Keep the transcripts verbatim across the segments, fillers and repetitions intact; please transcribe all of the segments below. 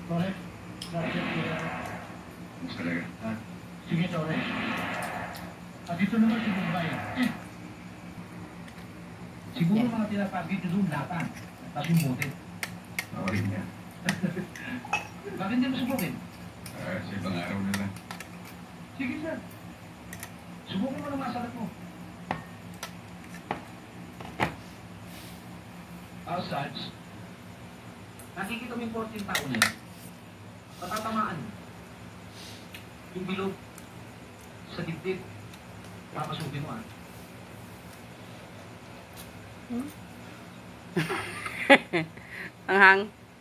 Correct. Talaga? Ah, sige, sorry. At ito naman si Bombay. Siguro mga tinapagit nyo doon lapan. Tapos yung bote. Ako rin niya. Bakit hindi mo subukin? Uh, sa ibang araw na lang. Sige, sir. Subukin mo ng masalat mo. Outside, nakikita mo yung fourteen tao na yun. Patatamaan. Yung bilog sa dibdib. Papasukin mo ah. Hmm? Ang hang.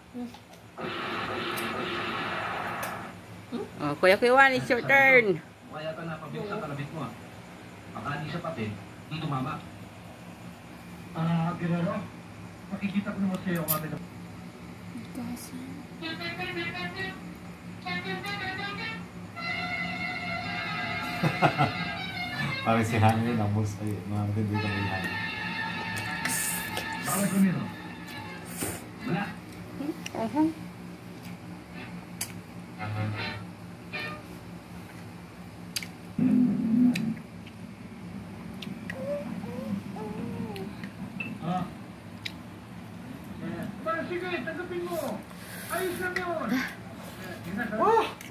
Oh, Kuya Kuya, it's your turn. Kaya ka napabig sa kalabit mo ah. Baka di sapat eh. Di tumama. Ah, Guerrero. Makikita ko naman sa'yo kami na... Parang si Hangin ang most ay mga matindi ka may Hangin. Bakit ko nito? Wala. Uh-huh. Ah. Sige, tanggapin mo. Ayos lang yun. Oh!